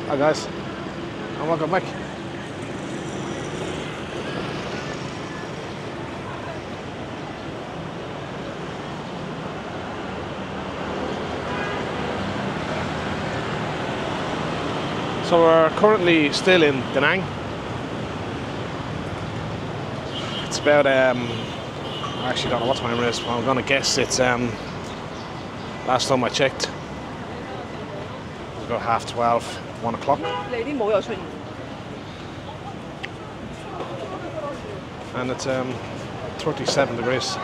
Hi guys, and welcome back. So we're currently still in Da Nang. It's about, I actually don't know what time it is, but I'm gonna guess it's, last time I checked, it was about 12:30, 1 o'clock. And it's 37 degrees.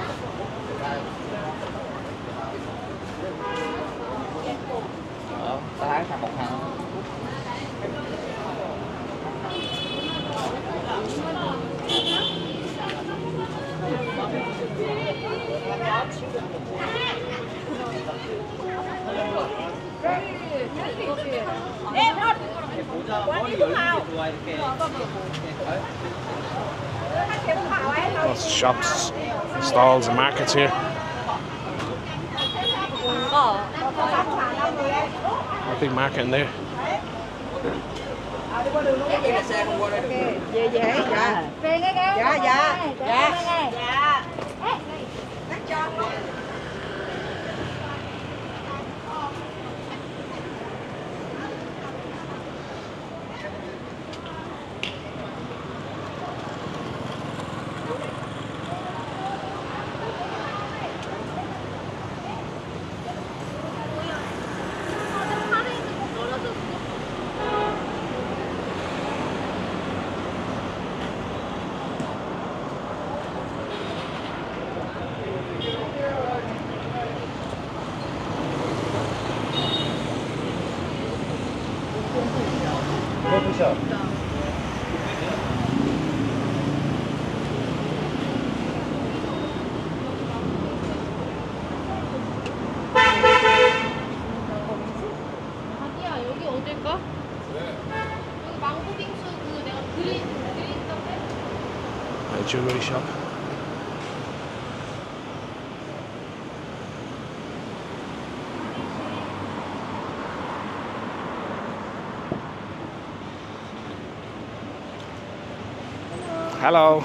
Lots of shops, stalls and markets here. A big market in there. A jewelry shop. Hello.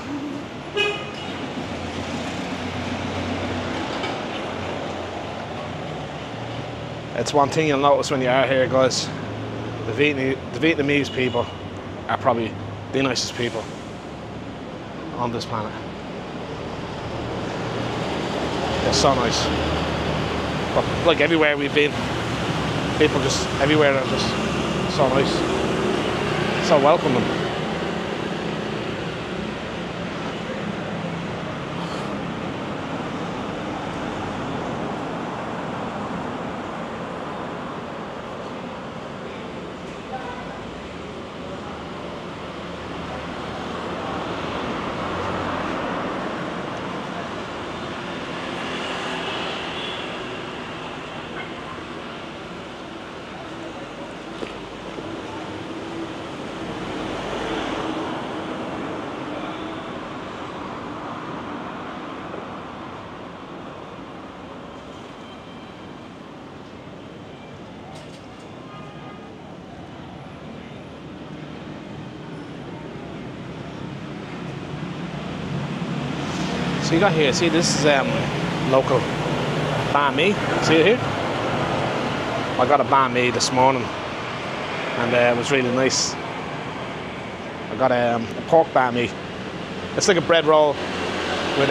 It's one thing you'll notice when you are here, guys. The Vietnamese people are probably the nicest people on this planet. They're so nice. But like everywhere we've been, people just everywhere are just so nice, so welcoming. So you got here, see this is local banh mi, see it here? I got a banh mi this morning and it was really nice. I got a pork banh mi. It's like a bread roll with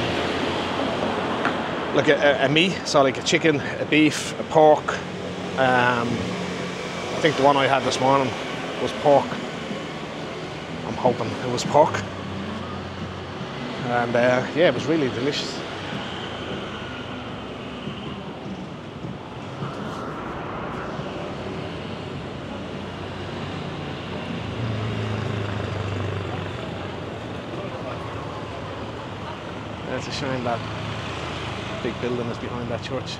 like a meat, so like a chicken, a beef, a pork. I think the one I had this morning was pork. I'm hoping it was pork. And yeah, it was really delicious. It's a shame that big building is behind that church.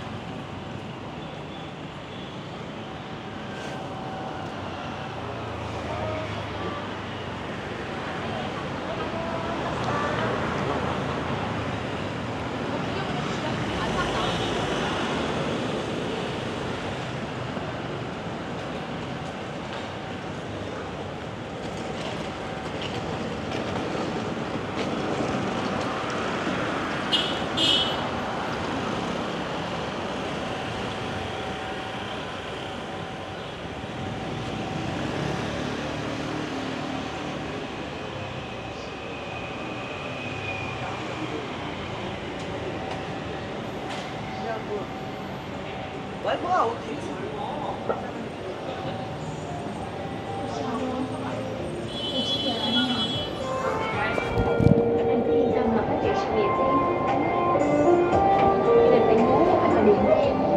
Anh cứ yên tâm mà phát triển sự nghiệp đi. Gia đình phải nhớ phải gọi điện cho em nhé.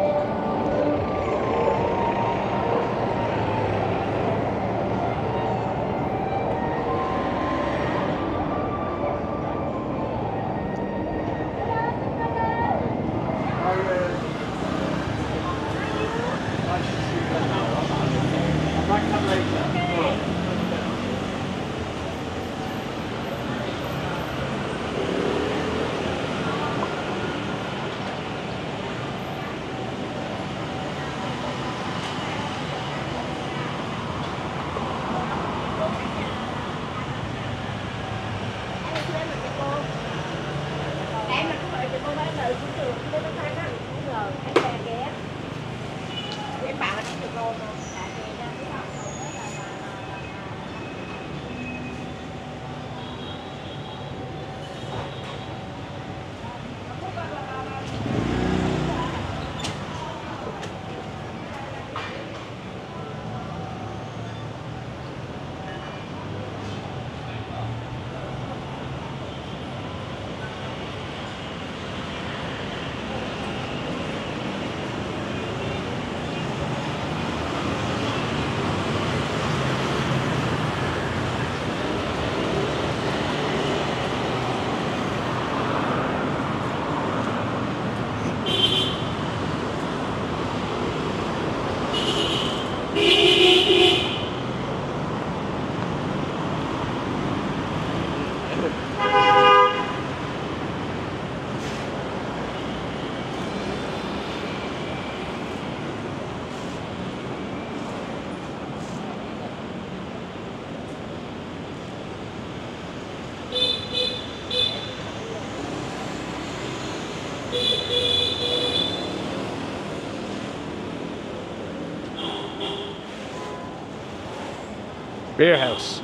Beer house.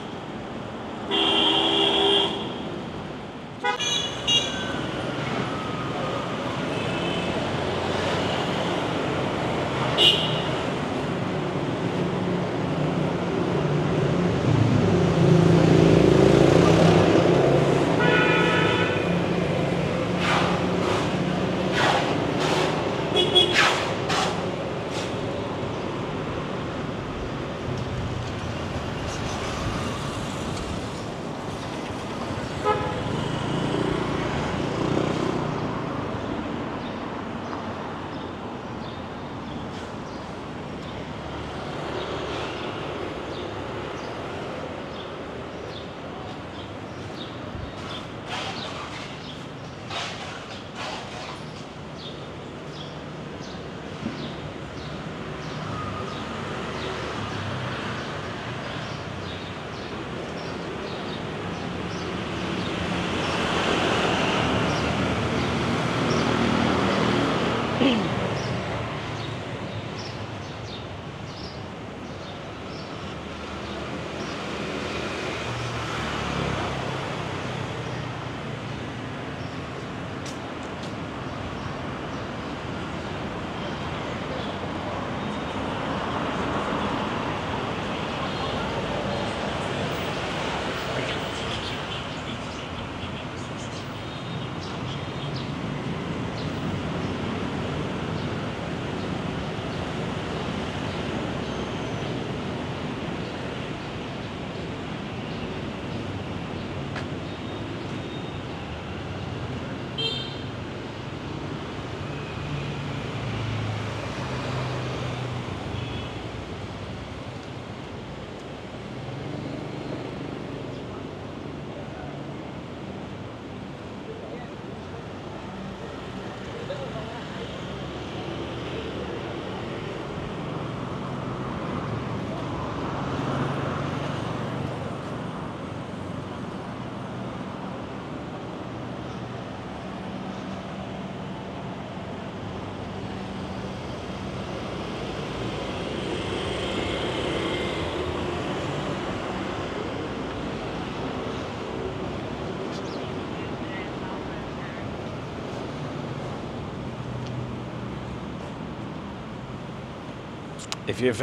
If you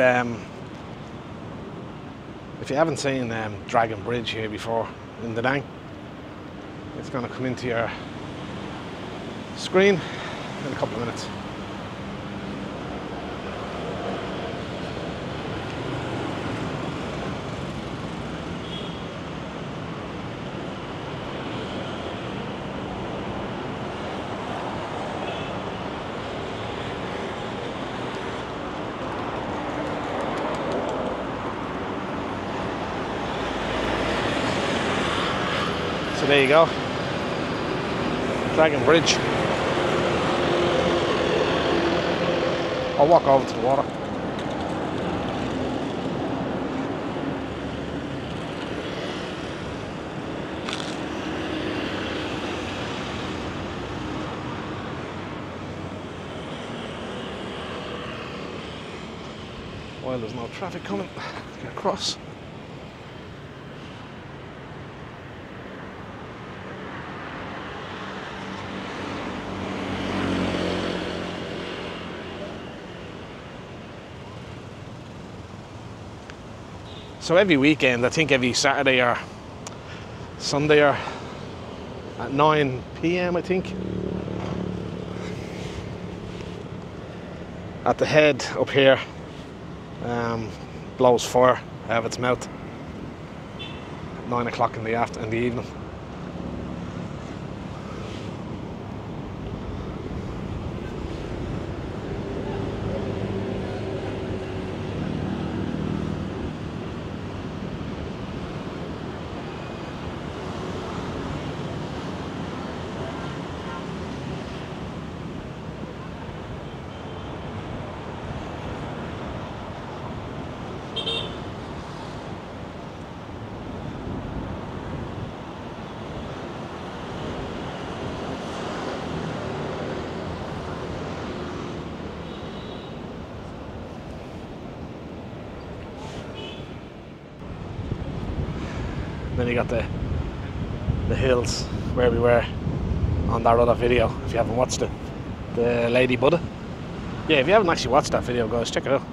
haven't seen Dragon Bridge here before in Da Nang, it's going to come into your screen in a couple of minutes. So there you go, Dragon Bridge. I'll walk over to the water. While there's no traffic coming, get across. So every weekend, I think every Saturday or Sunday or at 9 p.m. I think, at the head up here, blows fire out of its mouth at 9 o'clock in the evening. Then you got the hills where we were on that other video. If you haven't watched it, the Lady Buddha. Yeah, if you haven't actually watched that video, guys, check it out.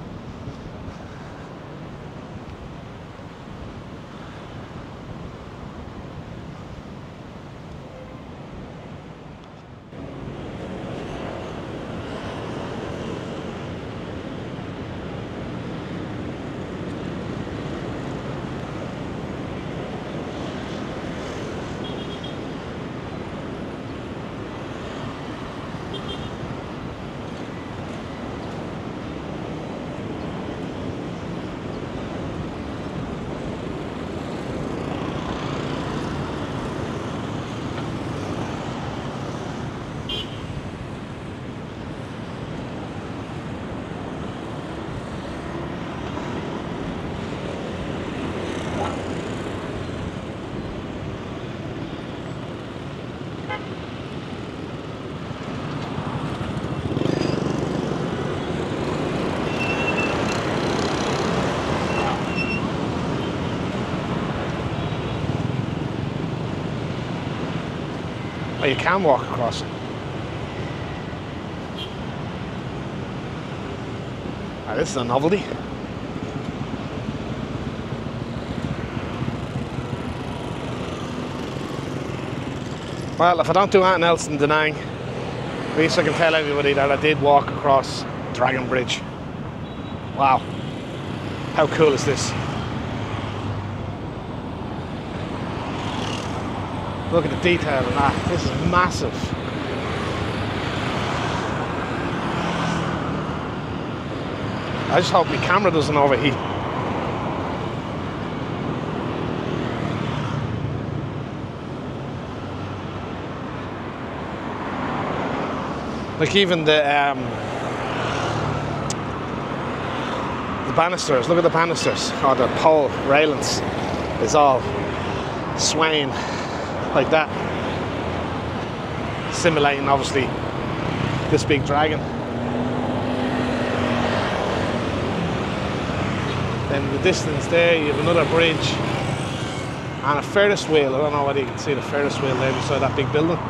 Oh, you can walk across it. Ah, this is a novelty. Well, if I don't do anything else in Da Nang, at least I can tell everybody that I did walk across Dragon Bridge. Wow. How cool is this? Look at the detail in that. This is massive. I just hope my camera doesn't overheat. Like even the banisters, look at the banisters, or the pole railings is all swaying like that, simulating obviously this big dragon. Then in the distance there you have another bridge and a Ferris wheel. I don't know whether you can see the Ferris wheel there beside that big building.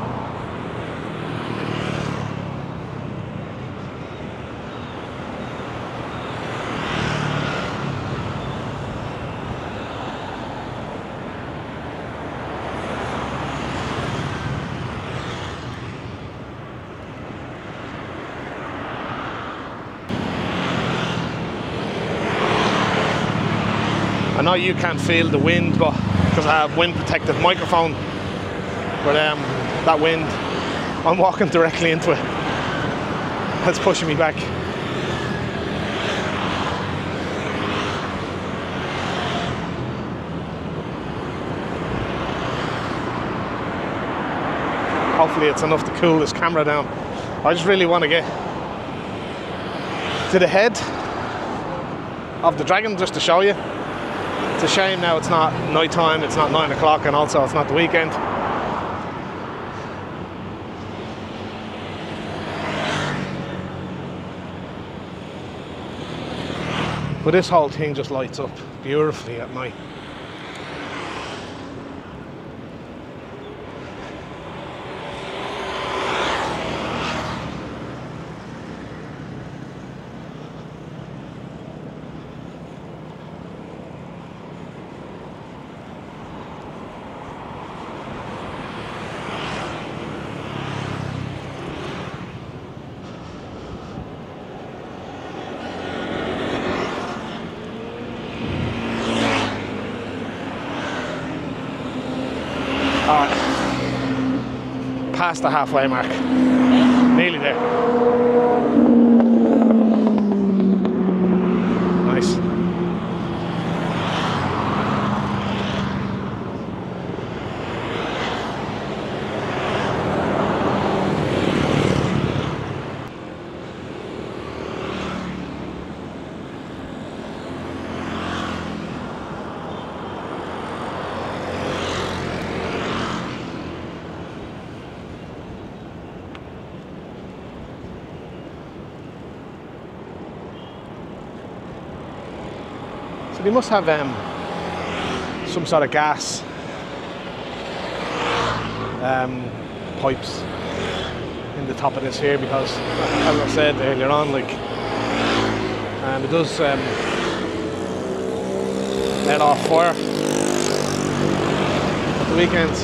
I know you can't feel the wind, but because I have wind protected microphone, but that wind, I'm walking directly into it. That's pushing me back. Hopefully it's enough to cool this camera down. I just really want to get to the head of the dragon just to show you. It's a shame now it's not night time, it's not 9 o'clock, and also it's not the weekend. But this whole thing just lights up beautifully at night. Alright, past the halfway mark, nearly there. Nice. So they must have some sort of gas pipes in the top of this here, because as I said earlier on, like it does let off fire at the weekends.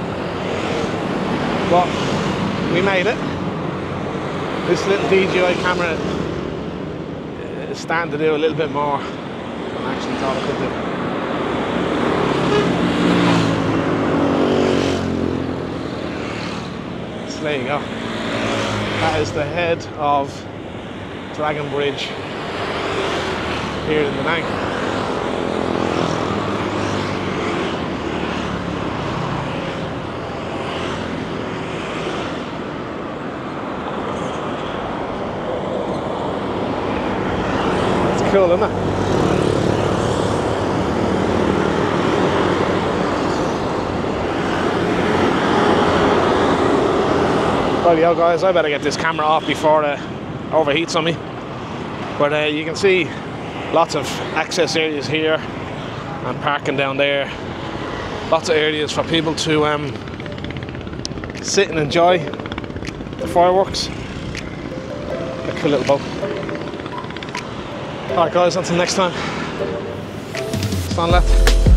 But we made it. This little DJI camera is starting to do a little bit more than I actually thought it could do. So there you go. That is the head of Dragon Bridge here in the Nang. It's cool, isn't it? Rightio guys, I better get this camera off before it overheats on me. But you can see lots of access areas here and parking down there. Lots of areas for people to sit and enjoy the fireworks. A cool little boat. Alright guys, until next time. Stand left.